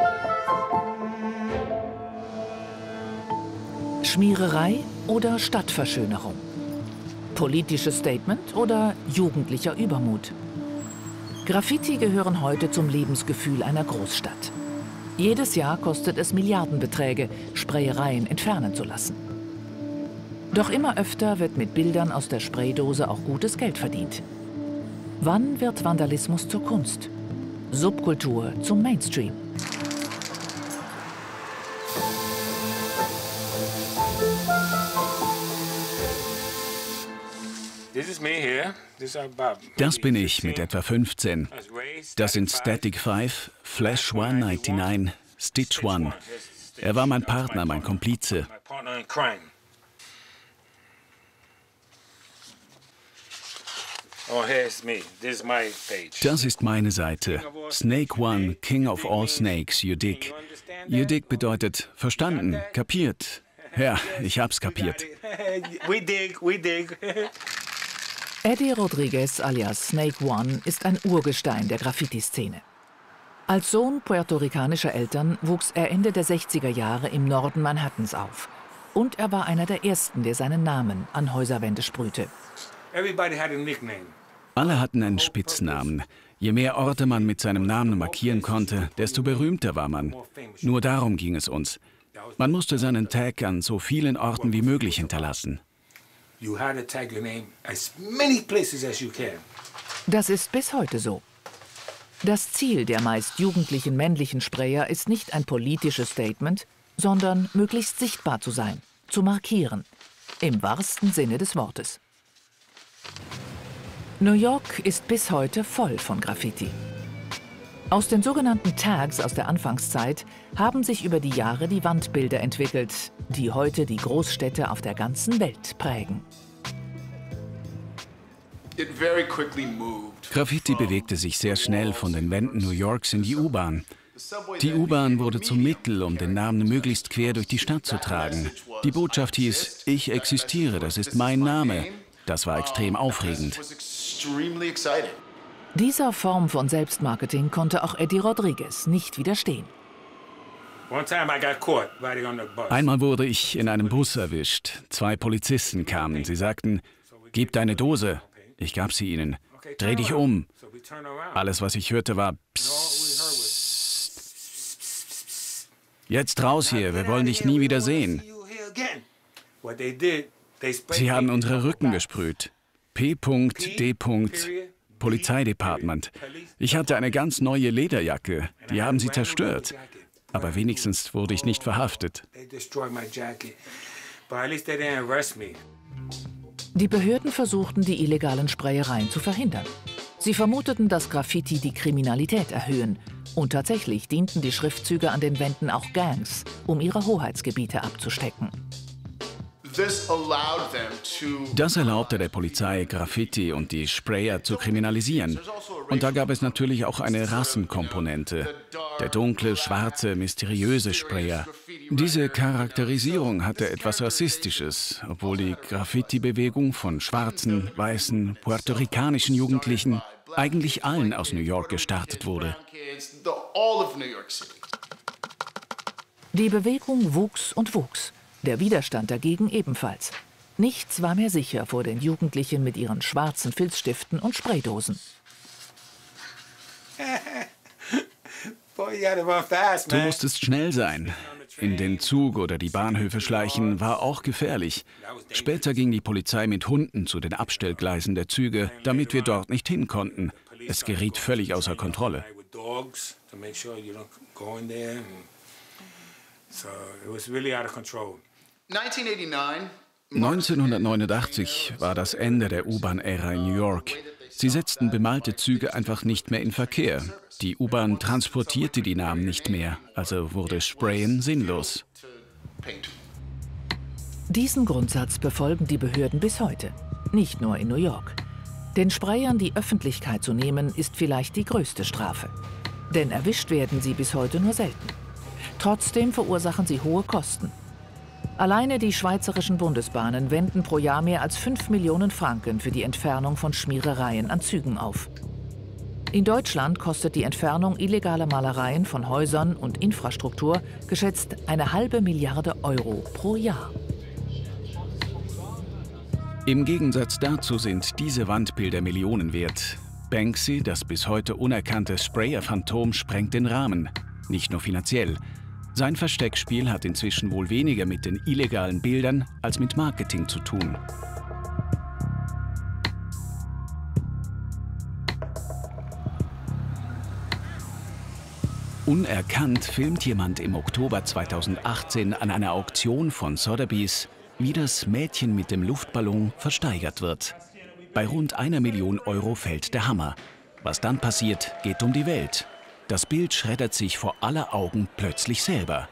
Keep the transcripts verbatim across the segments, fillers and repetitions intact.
Schmiererei oder Stadtverschönerung? Politisches Statement oder jugendlicher Übermut? Graffiti gehören heute zum Lebensgefühl einer Großstadt. Jedes Jahr kostet es Milliardenbeträge, Sprayereien entfernen zu lassen. Doch immer öfter wird mit Bildern aus der Spraydose auch gutes Geld verdient. Wann wird Vandalismus zur Kunst? Subkultur zum Mainstream? Das bin ich mit etwa fünfzehn. Das sind Static fünf, Flash hundertneunundneunzig, Stitch One. Er war mein Partner, mein Komplize. Das ist meine Seite. Snake One, King of all Snakes, you dig. You dig bedeutet verstanden, kapiert. Ja, ich hab's kapiert. Eddie Rodriguez alias Snake One ist ein Urgestein der Graffiti-Szene. Als Sohn puerto-ricanischer Eltern wuchs er Ende der sechziger Jahre im Norden Manhattans auf. Und er war einer der ersten, der seinen Namen an Häuserwände sprühte. Alle hatten einen Spitznamen. Je mehr Orte man mit seinem Namen markieren konnte, desto berühmter war man. Nur darum ging es uns. Man musste seinen Tag an so vielen Orten wie möglich hinterlassen. Das ist bis heute so. Das Ziel der meist jugendlichen männlichen Sprayer ist nicht ein politisches Statement, sondern möglichst sichtbar zu sein, zu markieren. Im wahrsten Sinne des Wortes. New York ist bis heute voll von Graffiti. Aus den sogenannten Tags aus der Anfangszeit haben sich über die Jahre die Wandbilder entwickelt, die heute die Großstädte auf der ganzen Welt prägen. Graffiti bewegte sich sehr schnell von den Wänden New Yorks in die U-Bahn. Die U-Bahn wurde zum Mittel, um den Namen möglichst quer durch die Stadt zu tragen. Die Botschaft hieß, ich existiere, das ist mein Name. Das war extrem aufregend. Dieser Form von Selbstmarketing konnte auch Eddie Rodriguez nicht widerstehen. Einmal wurde ich in einem Bus erwischt. Zwei Polizisten kamen. Sie sagten, gib deine Dose. Ich gab sie ihnen. Dreh dich um. Alles, was ich hörte, war Psst. Jetzt raus hier, wir wollen dich nie wieder sehen. Sie haben unsere Rücken gesprüht. P D. Polizeidepartement. Ich hatte eine ganz neue Lederjacke. Die haben sie zerstört. Aber wenigstens wurde ich nicht verhaftet. Die Behörden versuchten, die illegalen Sprayereien zu verhindern. Sie vermuteten, dass Graffiti die Kriminalität erhöhen. Und tatsächlich dienten die Schriftzüge an den Wänden auch Gangs, um ihre Hoheitsgebiete abzustecken. Das erlaubte der Polizei, Graffiti und die Sprayer zu kriminalisieren. Und da gab es natürlich auch eine Rassenkomponente. Der dunkle, schwarze, mysteriöse Sprayer. Diese Charakterisierung hatte etwas Rassistisches, obwohl die Graffiti-Bewegung von schwarzen, weißen, puerto-ricanischen Jugendlichen, eigentlich allen aus New York, gestartet wurde. Die Bewegung wuchs und wuchs. Der Widerstand dagegen ebenfalls. Nichts war mehr sicher vor den Jugendlichen mit ihren schwarzen Filzstiften und Spraydosen. Du musstest schnell sein. In den Zug oder die Bahnhöfe schleichen war auch gefährlich. Später ging die Polizei mit Hunden zu den Abstellgleisen der Züge, damit wir dort nicht hin konnten. Es geriet völlig außer Kontrolle. neunzehnhundertneunundachtzig war das Ende der U-Bahn-Ära in New York. Sie setzten bemalte Züge einfach nicht mehr in Verkehr. Die U-Bahn transportierte die Namen nicht mehr, also wurde Sprayen sinnlos. Diesen Grundsatz befolgen die Behörden bis heute, nicht nur in New York. Den Sprayern die Öffentlichkeit zu nehmen, ist vielleicht die größte Strafe. Denn erwischt werden sie bis heute nur selten. Trotzdem verursachen sie hohe Kosten. Alleine die schweizerischen Bundesbahnen wenden pro Jahr mehr als fünf Millionen Franken für die Entfernung von Schmierereien an Zügen auf. In Deutschland kostet die Entfernung illegaler Malereien von Häusern und Infrastruktur geschätzt eine halbe Milliarde Euro pro Jahr. Im Gegensatz dazu sind diese Wandbilder Millionen wert. Banksy, das bis heute unerkannte Sprayer-Phantom, sprengt den Rahmen. Nicht nur finanziell. Sein Versteckspiel hat inzwischen wohl weniger mit den illegalen Bildern als mit Marketing zu tun. Unerkannt filmt jemand im Oktober zweitausendachtzehn an einer Auktion von Sotheby's, wie das Mädchen mit dem Luftballon versteigert wird. Bei rund einer Million Euro fällt der Hammer. Was dann passiert, geht um die Welt. Das Bild schreddert sich vor aller Augen plötzlich selber.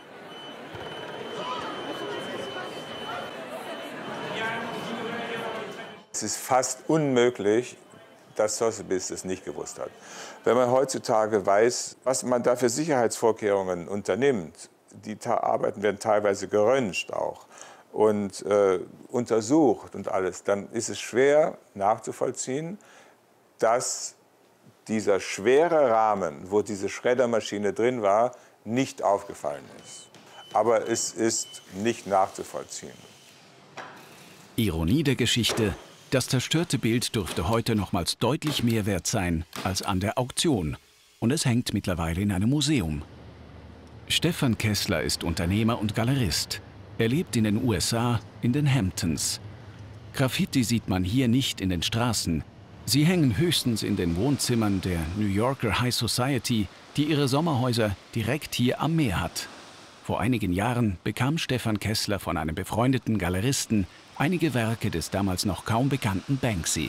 Es ist fast unmöglich, dass Sotheby's es nicht gewusst hat. Wenn man heutzutage weiß, was man da für Sicherheitsvorkehrungen unternimmt, die Arbeiten werden teilweise geröntgt auch und äh, untersucht und alles, dann ist es schwer nachzuvollziehen, dass dieser schwere Rahmen, wo diese Schreddermaschine drin war, nicht aufgefallen ist. Aber es ist nicht nachzuvollziehen. Ironie der Geschichte: Das zerstörte Bild dürfte heute nochmals deutlich mehr wert sein als an der Auktion. Und es hängt mittlerweile in einem Museum. Stefan Kessler ist Unternehmer und Galerist. Er lebt in den U S A, in den Hamptons. Graffiti sieht man hier nicht in den Straßen. Sie hängen höchstens in den Wohnzimmern der New Yorker High Society, die ihre Sommerhäuser direkt hier am Meer hat. Vor einigen Jahren bekam Stefan Kessler von einem befreundeten Galeristen einige Werke des damals noch kaum bekannten Banksy.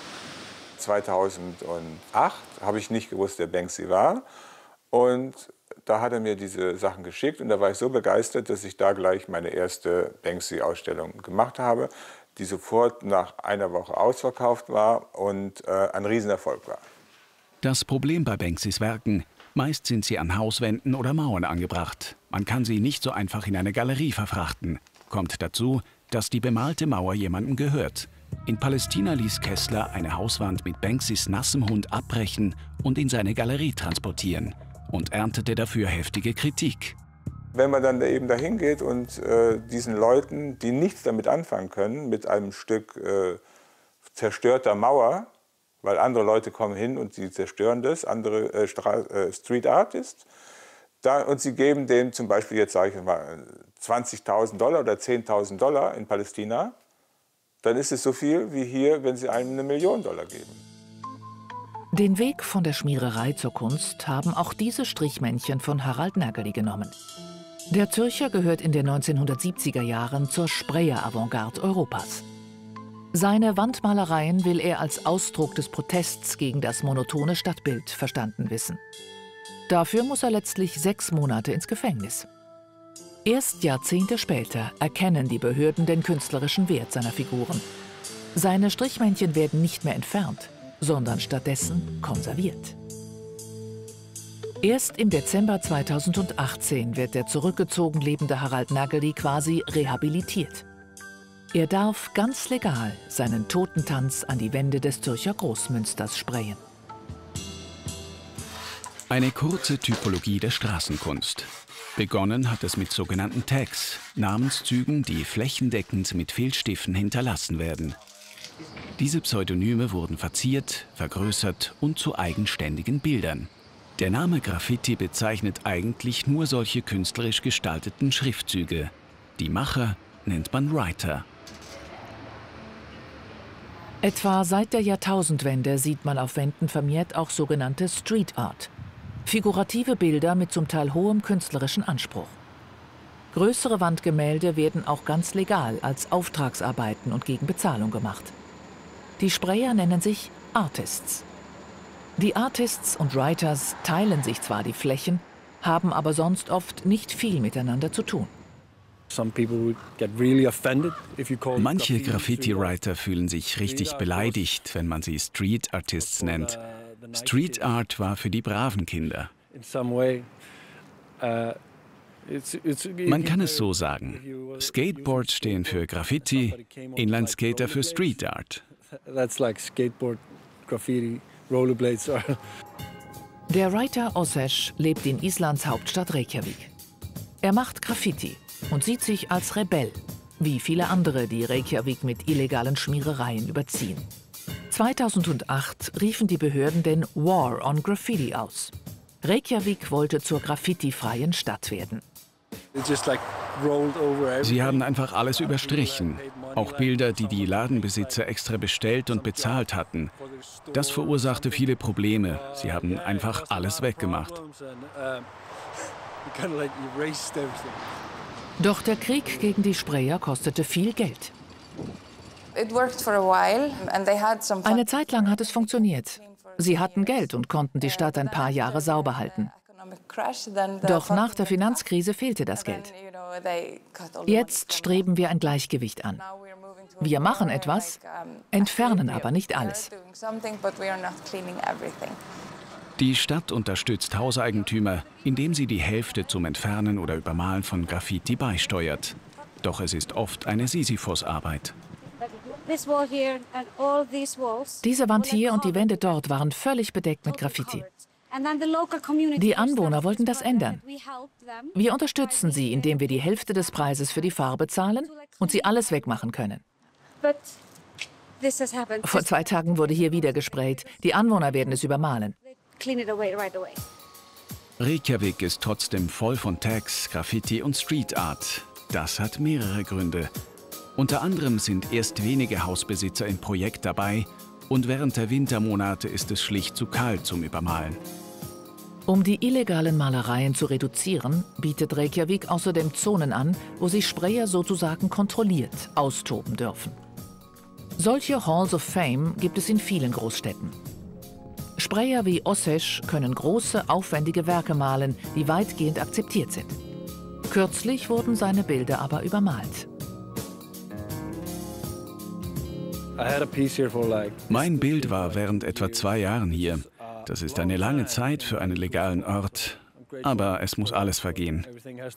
zweitausendacht habe ich nicht gewusst, wer Banksy war. Und da hat er mir diese Sachen geschickt und da war ich so begeistert, dass ich da gleich meine erste Banksy-Ausstellung gemacht habe, die sofort nach einer Woche ausverkauft war und äh, ein Riesenerfolg war. Das Problem bei Banksys Werken: Meist sind sie an Hauswänden oder Mauern angebracht. Man kann sie nicht so einfach in eine Galerie verfrachten. Kommt dazu, dass die bemalte Mauer jemandem gehört. In Palästina ließ Kessler eine Hauswand mit Banksys nassem Hund abbrechen und in seine Galerie transportieren und erntete dafür heftige Kritik. Wenn man dann eben dahin geht und äh, diesen Leuten, die nichts damit anfangen können, mit einem Stück äh, zerstörter Mauer, weil andere Leute kommen hin und sie zerstören das, andere äh, äh, Street Artists, da, und sie geben dem zum Beispiel, jetzt sage ich mal, zwanzigtausend Dollar oder zehntausend Dollar in Palästina, dann ist es so viel wie hier, wenn sie einem eine Million Dollar geben. Den Weg von der Schmiererei zur Kunst haben auch diese Strichmännchen von Harald Nageli genommen. Der Zürcher gehört in den neunzehnhundertsiebziger Jahren zur Sprayer-Avantgarde Europas. Seine Wandmalereien will er als Ausdruck des Protests gegen das monotone Stadtbild verstanden wissen. Dafür muss er letztlich sechs Monate ins Gefängnis. Erst Jahrzehnte später erkennen die Behörden den künstlerischen Wert seiner Figuren. Seine Strichmännchen werden nicht mehr entfernt, sondern stattdessen konserviert. Erst im Dezember zweitausendachtzehn wird der zurückgezogen lebende Harald Nageli quasi rehabilitiert. Er darf ganz legal seinen Totentanz an die Wände des Zürcher Großmünsters sprayen. Eine kurze Typologie der Straßenkunst. Begonnen hat es mit sogenannten Tags, Namenszügen, die flächendeckend mit Filzstiften hinterlassen werden. Diese Pseudonyme wurden verziert, vergrößert und zu eigenständigen Bildern. Der Name Graffiti bezeichnet eigentlich nur solche künstlerisch gestalteten Schriftzüge. Die Macher nennt man Writer. Etwa seit der Jahrtausendwende sieht man auf Wänden vermehrt auch sogenannte Street Art. Figurative Bilder mit zum Teil hohem künstlerischen Anspruch. Größere Wandgemälde werden auch ganz legal als Auftragsarbeiten und gegen Bezahlung gemacht. Die Sprayer nennen sich Artists. Die Artists und Writers teilen sich zwar die Flächen, haben aber sonst oft nicht viel miteinander zu tun. Manche Graffiti-Writer fühlen sich richtig beleidigt, wenn man sie Street Artists nennt. Street Art war für die braven Kinder. Man kann es so sagen. Skateboards stehen für Graffiti, Inlineskater für Street Art. rollerblades are. Der Writer Ossesh lebt in Islands Hauptstadt Reykjavik. Er macht Graffiti und sieht sich als Rebell, wie viele andere, die Reykjavik mit illegalen Schmierereien überziehen. zweitausendacht riefen die Behörden den War on Graffiti aus. Reykjavik wollte zur graffiti-freien Stadt werden. Sie haben einfach alles überstrichen. Auch Bilder, die die Ladenbesitzer extra bestellt und bezahlt hatten. Das verursachte viele Probleme. Sie haben einfach alles weggemacht. Doch der Krieg gegen die Sprayer kostete viel Geld. Eine Zeit lang hat es funktioniert. Sie hatten Geld und konnten die Stadt ein paar Jahre sauber halten. Doch nach der Finanzkrise fehlte das Geld. Jetzt streben wir ein Gleichgewicht an. Wir machen etwas, entfernen aber nicht alles. Die Stadt unterstützt Hauseigentümer, indem sie die Hälfte zum Entfernen oder Übermalen von Graffiti beisteuert. Doch es ist oft eine Sisyphos-Arbeit. Diese Wand hier und die Wände dort waren völlig bedeckt mit Graffiti. Die Anwohner wollten das ändern. Wir unterstützen sie, indem wir die Hälfte des Preises für die Farbe zahlen und sie alles wegmachen können. Vor zwei Tagen wurde hier wieder gesprayt. Die Anwohner werden es übermalen. Reykjavik ist trotzdem voll von Tags, Graffiti und Street Art. Das hat mehrere Gründe. Unter anderem sind erst wenige Hausbesitzer im Projekt dabei und während der Wintermonate ist es schlicht zu kalt zum Übermalen. Um die illegalen Malereien zu reduzieren, bietet Reykjavik außerdem Zonen an, wo sich Sprayer sozusagen kontrolliert austoben dürfen. Solche Halls of Fame gibt es in vielen Großstädten. Sprayer wie Ossesh können große, aufwendige Werke malen, die weitgehend akzeptiert sind. Kürzlich wurden seine Bilder aber übermalt. Mein Bild war während etwa zwei Jahren hier. Das ist eine lange Zeit für einen legalen Ort, aber es muss alles vergehen.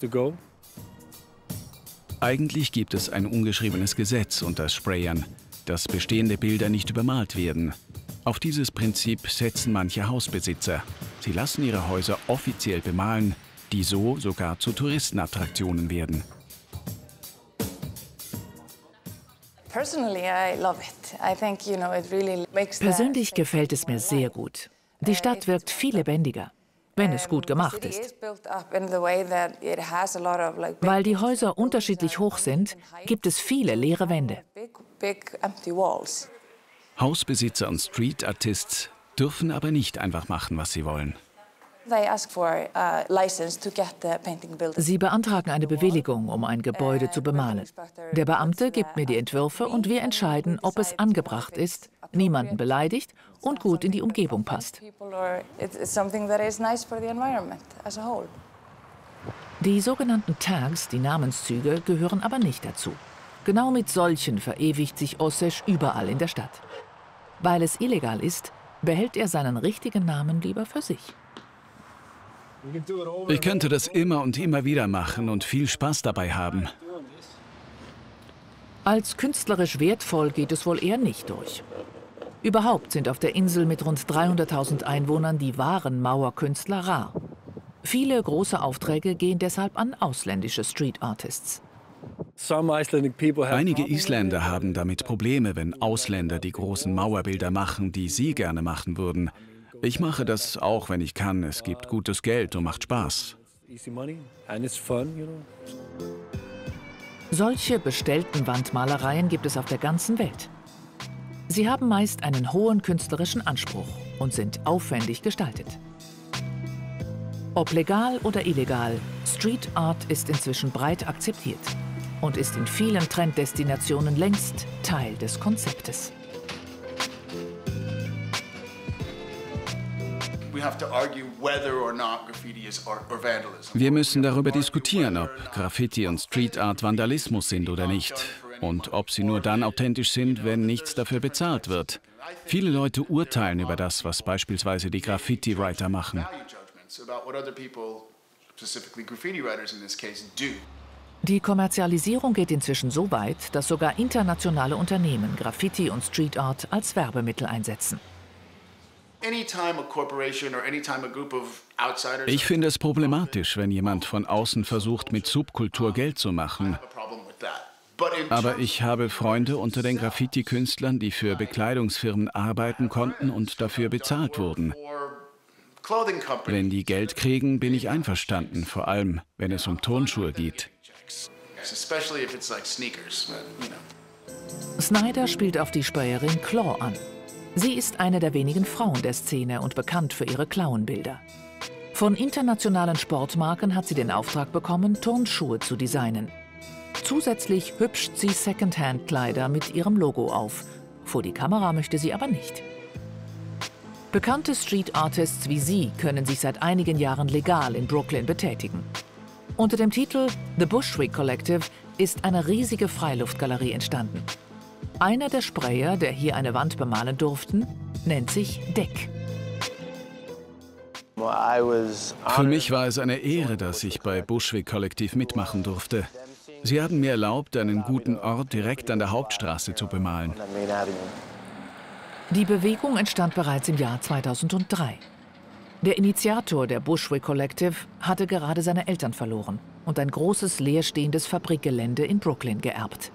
Eigentlich gibt es ein ungeschriebenes Gesetz unter Sprayern, dass bestehende Bilder nicht übermalt werden. Auf dieses Prinzip setzen manche Hausbesitzer. Sie lassen ihre Häuser offiziell bemalen, die so sogar zu Touristenattraktionen werden. Persönlich gefällt es mir sehr gut. Die Stadt wirkt viel lebendiger, wenn es gut gemacht ist. Weil die Häuser unterschiedlich hoch sind, gibt es viele leere Wände. Hausbesitzer und Street Artists dürfen aber nicht einfach machen, was sie wollen. Sie beantragen eine Bewilligung, um ein Gebäude zu bemalen. Der Beamte gibt mir die Entwürfe und wir entscheiden, ob es angebracht ist, niemanden beleidigt und gut in die Umgebung passt. Die sogenannten Tags, die Namenszüge, gehören aber nicht dazu. Genau mit solchen verewigt sich Ossesh überall in der Stadt. Weil es illegal ist, behält er seinen richtigen Namen lieber für sich. Ich könnte das immer und immer wieder machen und viel Spaß dabei haben. Als künstlerisch wertvoll geht es wohl eher nicht durch. Überhaupt sind auf der Insel mit rund dreihunderttausend Einwohnern die wahren Mauerkünstler rar. Viele große Aufträge gehen deshalb an ausländische Street Artists. Einige Isländer haben damit Probleme, wenn Ausländer die großen Mauerbilder machen, die sie gerne machen würden. Ich mache das auch, wenn ich kann. Es gibt gutes Geld und macht Spaß. Solche bestellten Wandmalereien gibt es auf der ganzen Welt. Sie haben meist einen hohen künstlerischen Anspruch und sind aufwendig gestaltet. Ob legal oder illegal, Street Art ist inzwischen breit akzeptiert und ist in vielen Trenddestinationen längst Teil des Konzeptes. Wir müssen darüber diskutieren, ob Graffiti und Street Art Vandalismus sind oder nicht. Und ob sie nur dann authentisch sind, wenn nichts dafür bezahlt wird. Viele Leute urteilen über das, was beispielsweise die Graffiti-Writer machen. Die Kommerzialisierung geht inzwischen so weit, dass sogar internationale Unternehmen Graffiti und Street Art als Werbemittel einsetzen. Ich finde es problematisch, wenn jemand von außen versucht, mit Subkultur Geld zu machen. Aber ich habe Freunde unter den Graffiti-Künstlern, die für Bekleidungsfirmen arbeiten konnten und dafür bezahlt wurden. Wenn die Geld kriegen, bin ich einverstanden, vor allem wenn es um Turnschuhe geht. Snyder spielt auf die Sprayerin Claw an. Sie ist eine der wenigen Frauen der Szene und bekannt für ihre Clownbilder. Von internationalen Sportmarken hat sie den Auftrag bekommen, Turnschuhe zu designen. Zusätzlich hübscht sie Secondhand-Kleider mit ihrem Logo auf. Vor die Kamera möchte sie aber nicht. Bekannte Street-Artists wie sie können sich seit einigen Jahren legal in Brooklyn betätigen. Unter dem Titel The Bushwick Collective ist eine riesige Freiluftgalerie entstanden. Einer der Sprayer, der hier eine Wand bemalen durften, nennt sich Deck. Für mich war es eine Ehre, dass ich bei Bushwick Kollektiv mitmachen durfte. Sie haben mir erlaubt, einen guten Ort direkt an der Hauptstraße zu bemalen. Die Bewegung entstand bereits im Jahr zweitausenddrei. Der Initiator der Bushwick Collective hatte gerade seine Eltern verloren und ein großes leerstehendes Fabrikgelände in Brooklyn geerbt.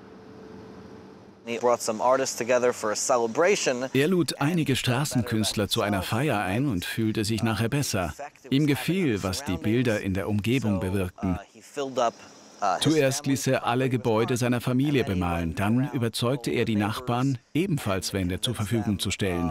Er lud einige Straßenkünstler zu einer Feier ein und fühlte sich nachher besser. Ihm gefiel, was die Bilder in der Umgebung bewirkten. Zuerst ließ er alle Gebäude seiner Familie bemalen, dann überzeugte er die Nachbarn, ebenfalls Wände zur Verfügung zu stellen.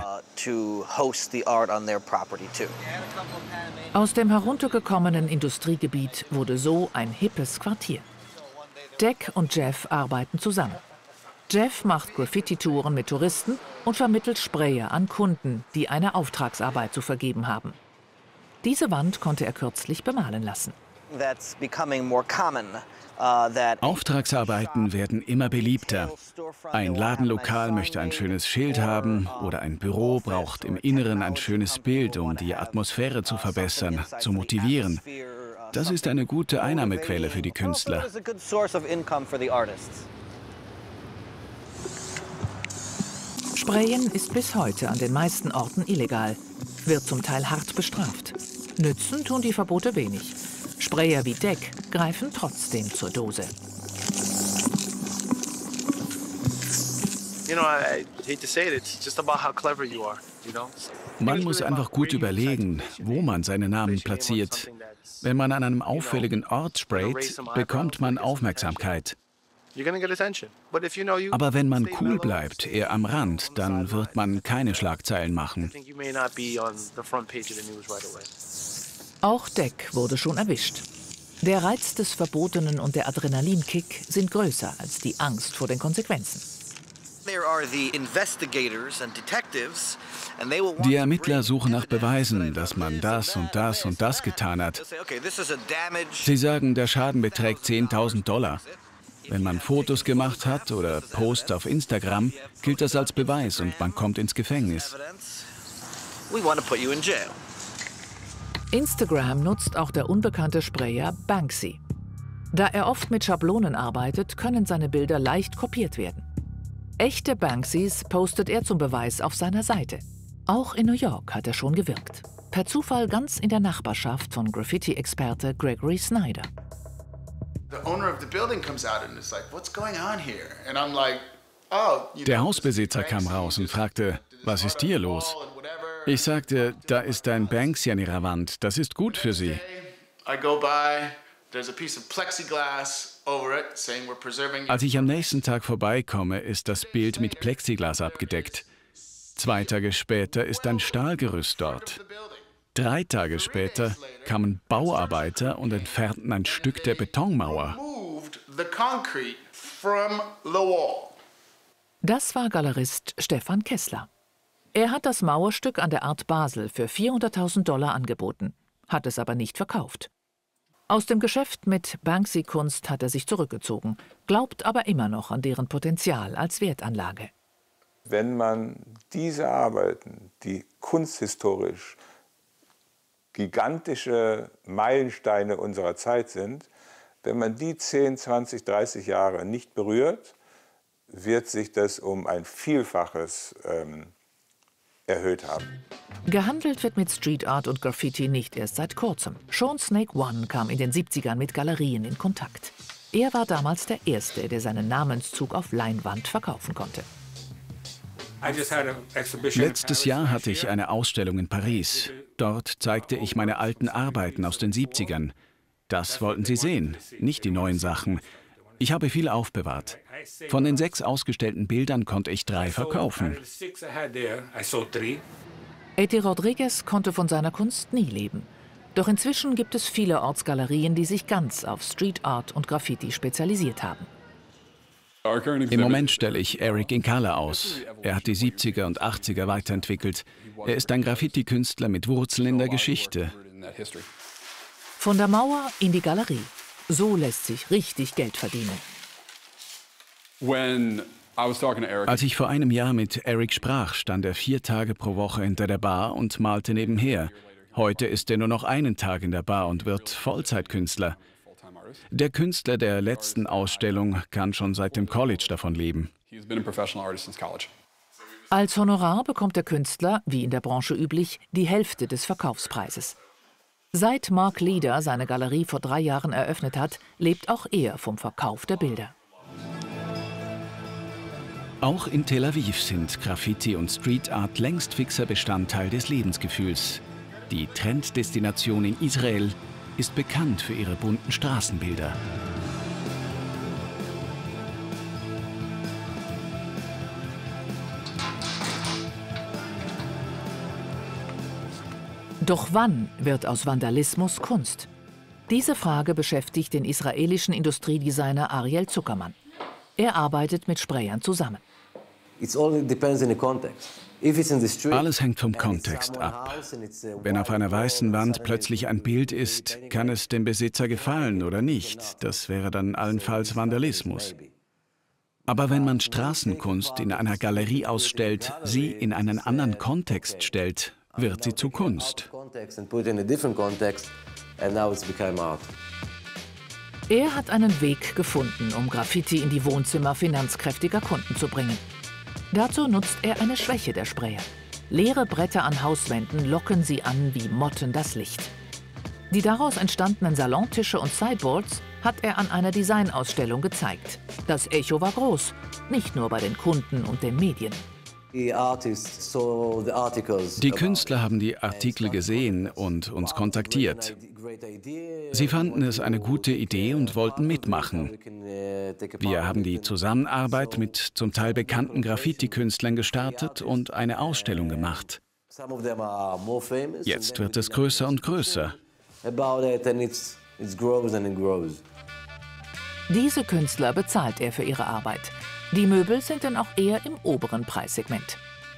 Aus dem heruntergekommenen Industriegebiet wurde so ein hippes Quartier. Deck und Jeff arbeiten zusammen. Jeff macht Graffiti-Touren mit Touristen und vermittelt Sprayer an Kunden, die eine Auftragsarbeit zu vergeben haben. Diese Wand konnte er kürzlich bemalen lassen. Auftragsarbeiten werden immer beliebter. Ein Ladenlokal möchte ein schönes Schild haben oder ein Büro braucht im Inneren ein schönes Bild, um die Atmosphäre zu verbessern, zu motivieren. Das ist eine gute Einnahmequelle für die Künstler. Sprayen ist bis heute an den meisten Orten illegal, wird zum Teil hart bestraft. Nützen tun die Verbote wenig. Sprayer wie Deck greifen trotzdem zur Dose. Man muss einfach gut überlegen, wo man seine Namen platziert. Wenn man an einem auffälligen Ort sprayt, bekommt man Aufmerksamkeit. Aber wenn man cool bleibt, eher am Rand, dann wird man keine Schlagzeilen machen. Auch Deck wurde schon erwischt. Der Reiz des Verbotenen und der Adrenalinkick sind größer als die Angst vor den Konsequenzen. Die Ermittler suchen nach Beweisen, dass man das und das und das getan hat. Sie sagen, der Schaden beträgt zehntausend Dollar. Wenn man Fotos gemacht hat oder Posts auf Instagram, gilt das als Beweis und man kommt ins Gefängnis. Instagram nutzt auch der unbekannte Sprayer Banksy. Da er oft mit Schablonen arbeitet, können seine Bilder leicht kopiert werden. Echte Banksys postet er zum Beweis auf seiner Seite. Auch in New York hat er schon gewirkt. Per Zufall ganz in der Nachbarschaft von Graffiti-Experte Gregory Snyder. Der Hausbesitzer kam raus und fragte, was ist hier los? Ich sagte, da ist ein Banksy an Ihrer Wand, das ist gut für Sie. Als ich am nächsten Tag vorbeikomme, ist das Bild mit Plexiglas abgedeckt. Zwei Tage später ist ein Stahlgerüst dort. Drei Tage später kamen Bauarbeiter und entfernten ein Stück der Betonmauer. Das war Galerist Stefan Kessler. Er hat das Mauerstück an der Art Basel für vierhunderttausend Dollar angeboten, hat es aber nicht verkauft. Aus dem Geschäft mit Banksy-Kunst hat er sich zurückgezogen, glaubt aber immer noch an deren Potenzial als Wertanlage. Wenn man diese Arbeiten, die kunsthistorisch gigantische Meilensteine unserer Zeit sind, wenn man die zehn, zwanzig, dreißig Jahre nicht berührt, wird sich das um ein Vielfaches ähm, erhöht haben. Gehandelt wird mit Street Art und Graffiti nicht erst seit kurzem. Schon Snake One kam in den siebzigern mit Galerien in Kontakt. Er war damals der Erste, der seinen Namenszug auf Leinwand verkaufen konnte. Letztes Jahr hatte ich eine Ausstellung in Paris. Dort zeigte ich meine alten Arbeiten aus den siebzigern. Das wollten sie sehen, nicht die neuen Sachen. Ich habe viel aufbewahrt. Von den sechs ausgestellten Bildern konnte ich drei verkaufen. Eddie Rodriguez konnte von seiner Kunst nie leben. Doch inzwischen gibt es viele Ortsgalerien, die sich ganz auf Street Art und Graffiti spezialisiert haben. Im Moment stelle ich Eric Incala aus. Er hat die siebziger und achtziger weiterentwickelt. Er ist ein Graffiti-Künstler mit Wurzeln in der Geschichte. Von der Mauer in die Galerie. So lässt sich richtig Geld verdienen. Als ich vor einem Jahr mit Eric sprach, stand er vier Tage pro Woche hinter der Bar und malte nebenher. Heute ist er nur noch einen Tag in der Bar und wird Vollzeitkünstler. Der Künstler der letzten Ausstellung kann schon seit dem College davon leben. Als Honorar bekommt der Künstler, wie in der Branche üblich, die Hälfte des Verkaufspreises. Seit Mark Leader seine Galerie vor drei Jahren eröffnet hat, lebt auch er vom Verkauf der Bilder. Auch in Tel Aviv sind Graffiti und Street Art längst fixer Bestandteil des Lebensgefühls. Die Trenddestination in Israel ist bekannt für ihre bunten Straßenbilder. Doch wann wird aus Vandalismus Kunst? Diese Frage beschäftigt den israelischen Industriedesigner Ariel Zuckermann. Er arbeitet mit Sprayern zusammen. Alles hängt vom Kontext ab. Wenn auf einer weißen Wand plötzlich ein Bild ist, kann es dem Besitzer gefallen oder nicht. Das wäre dann allenfalls Vandalismus. Aber wenn man Straßenkunst in einer Galerie ausstellt, sie in einen anderen Kontext stellt, wird sie zu Kunst. Er hat einen Weg gefunden, um Graffiti in die Wohnzimmer finanzkräftiger Kunden zu bringen. Dazu nutzt er eine Schwäche der Sprayer. Leere Bretter an Hauswänden locken sie an wie Motten das Licht. Die daraus entstandenen Salontische und Sideboards hat er an einer Designausstellung gezeigt. Das Echo war groß, nicht nur bei den Kunden und den Medien. Die Künstler haben die Artikel gesehen und uns kontaktiert. Sie fanden es eine gute Idee und wollten mitmachen. Wir haben die Zusammenarbeit mit zum Teil bekannten Graffiti-Künstlern gestartet und eine Ausstellung gemacht. Jetzt wird es größer und größer. Diese Künstler bezahlt er für ihre Arbeit. Die Möbel sind dann auch eher im oberen Preissegment.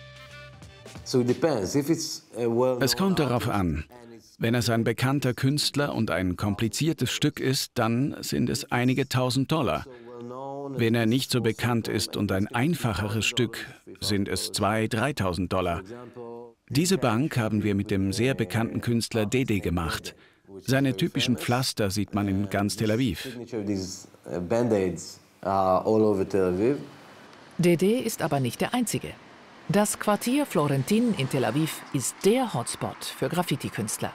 Es kommt darauf an. Wenn es ein bekannter Künstler und ein kompliziertes Stück ist, dann sind es einige tausend Dollar. Wenn er nicht so bekannt ist und ein einfacheres Stück, sind es zweitausend, dreitausend Dollar. Diese Bank haben wir mit dem sehr bekannten Künstler Dede gemacht. Seine typischen Pflaster sieht man in ganz Tel Aviv. Dede ist aber nicht der einzige. Das Quartier Florentin in Tel Aviv ist der Hotspot für Graffiti-Künstler.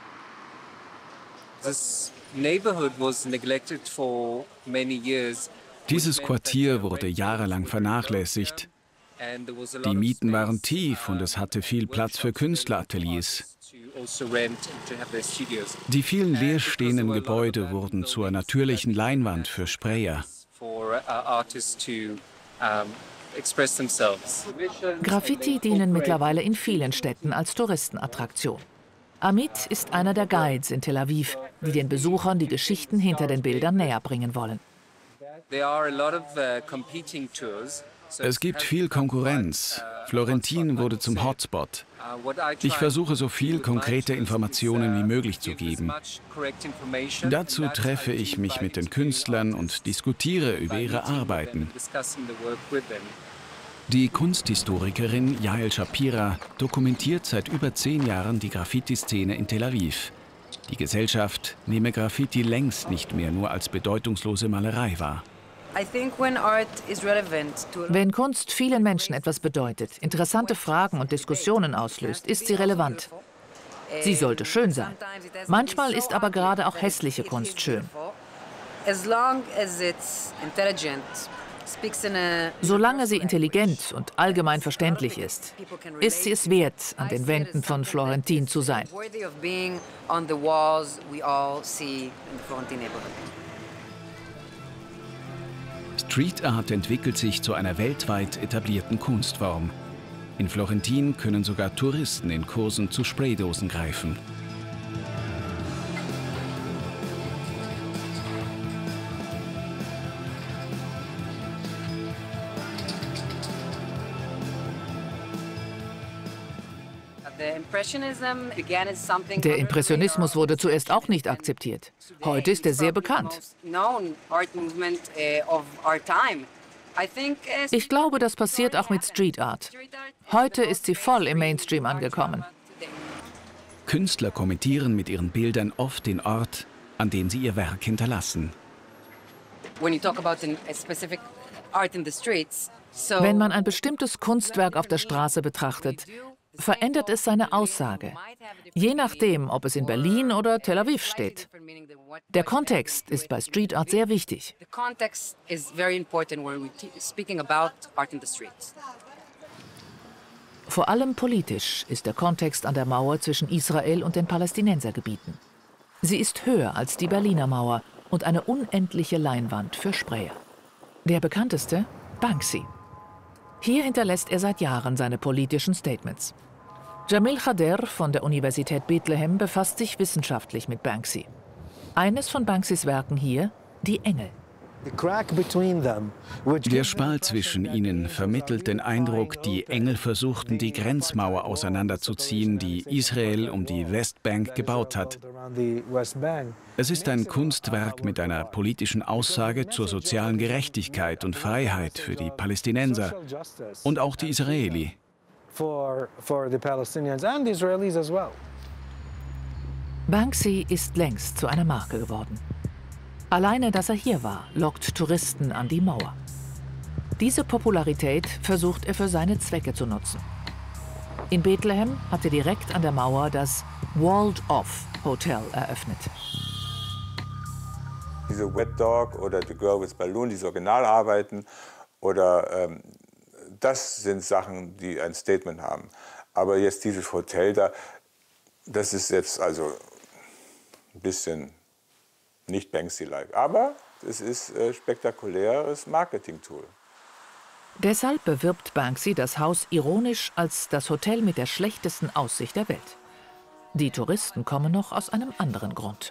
Dieses Quartier wurde jahrelang vernachlässigt. Die Mieten waren tief und es hatte viel Platz für Künstlerateliers. Die vielen leerstehenden Gebäude wurden zur natürlichen Leinwand für Sprayer. Graffiti dienen mittlerweile in vielen Städten als Touristenattraktion. Amit ist einer der Guides in Tel Aviv, die den Besuchern die Geschichten hinter den Bildern näher bringen wollen. Es gibt viel Konkurrenz. Florentin wurde zum Hotspot. Ich versuche, so viel konkrete Informationen wie möglich zu geben. Dazu treffe ich mich mit den Künstlern und diskutiere über ihre Arbeiten. Die Kunsthistorikerin Yael Shapira dokumentiert seit über zehn Jahren die Graffiti-Szene in Tel Aviv. Die Gesellschaft nehme Graffiti längst nicht mehr nur als bedeutungslose Malerei wahr. Wenn Kunst vielen Menschen etwas bedeutet, interessante Fragen und Diskussionen auslöst, ist sie relevant. Sie sollte schön sein. Manchmal ist aber gerade auch hässliche Kunst schön. Solange sie intelligent und allgemein verständlich ist, ist sie es wert, an den Wänden von Florentin zu sein. Street Art entwickelt sich zu einer weltweit etablierten Kunstform. In Florentin können sogar Touristen in Kursen zu Spraydosen greifen. Der Impressionismus wurde zuerst auch nicht akzeptiert. Heute ist er sehr bekannt. Ich glaube, das passiert auch mit Street Art. Heute ist sie voll im Mainstream angekommen. Künstler kommentieren mit ihren Bildern oft den Ort, an dem sie ihr Werk hinterlassen. Wenn man ein bestimmtes Kunstwerk auf der Straße betrachtet, verändert es seine Aussage, je nachdem, ob es in Berlin oder Tel Aviv steht. Der Kontext ist bei Street Art sehr wichtig. Vor allem politisch ist der Kontext an der Mauer zwischen Israel und den Palästinensergebieten. Sie ist höher als die Berliner Mauer und eine unendliche Leinwand für Sprayer. Der bekannteste? Banksy. Hier hinterlässt er seit Jahren seine politischen Statements. Jamil Khader von der Universität Bethlehem befasst sich wissenschaftlich mit Banksy. Eines von Banksys Werken hier, die Engel. Der Spalt zwischen ihnen vermittelt den Eindruck, die Engel versuchten, die Grenzmauer auseinanderzuziehen, die Israel um die Westbank gebaut hat. Es ist ein Kunstwerk mit einer politischen Aussage zur sozialen Gerechtigkeit und Freiheit für die Palästinenser und auch die Israeli. Banksy ist längst zu einer Marke geworden. Alleine, dass er hier war, lockt Touristen an die Mauer. Diese Popularität versucht er für seine Zwecke zu nutzen. In Bethlehem hat er direkt an der Mauer das Walled Off Hotel eröffnet. Diese Wet Dog oder The Girl with Balloon, diese Originalarbeiten, oder ähm, das sind Sachen, die ein Statement haben. Aber jetzt dieses Hotel da, das ist jetzt also ein bisschen nicht Banksy-like. Aber es ist ein spektakuläres Marketing-Tool. Deshalb bewirbt Banksy das Haus ironisch als das Hotel mit der schlechtesten Aussicht der Welt. Die Touristen kommen noch aus einem anderen Grund.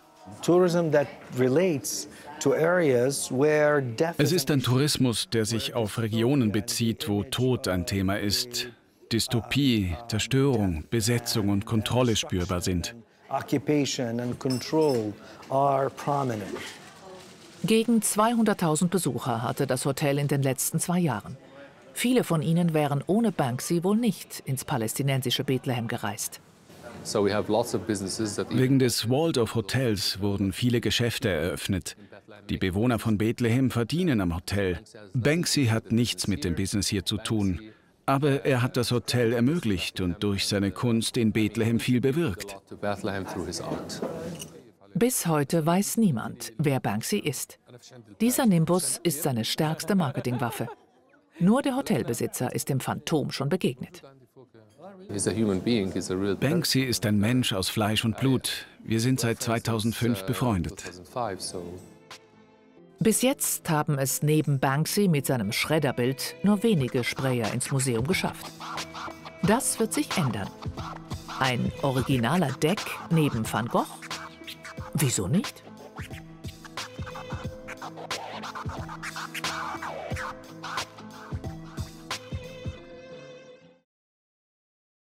Es ist ein Tourismus, der sich auf Regionen bezieht, wo Tod ein Thema ist, Dystopie, Zerstörung, Besetzung und Kontrolle spürbar sind. Gegen zweihunderttausend Besucher hatte das Hotel in den letzten zwei Jahren. Viele von ihnen wären ohne Banksy wohl nicht ins palästinensische Bethlehem gereist. Wegen des Waldorf Hotels wurden viele Geschäfte eröffnet. Die Bewohner von Bethlehem verdienen am Hotel. Banksy hat nichts mit dem Business hier zu tun. Aber er hat das Hotel ermöglicht und durch seine Kunst in Bethlehem viel bewirkt. Bis heute weiß niemand, wer Banksy ist. Dieser Nimbus ist seine stärkste Marketingwaffe. Nur der Hotelbesitzer ist dem Phantom schon begegnet. Banksy ist ein Mensch aus Fleisch und Blut. Wir sind seit zweitausendfünf befreundet. Bis jetzt haben es neben Banksy mit seinem Schredderbild nur wenige Sprayer ins Museum geschafft. Das wird sich ändern. Ein originaler Deck neben Van Gogh? Wieso nicht?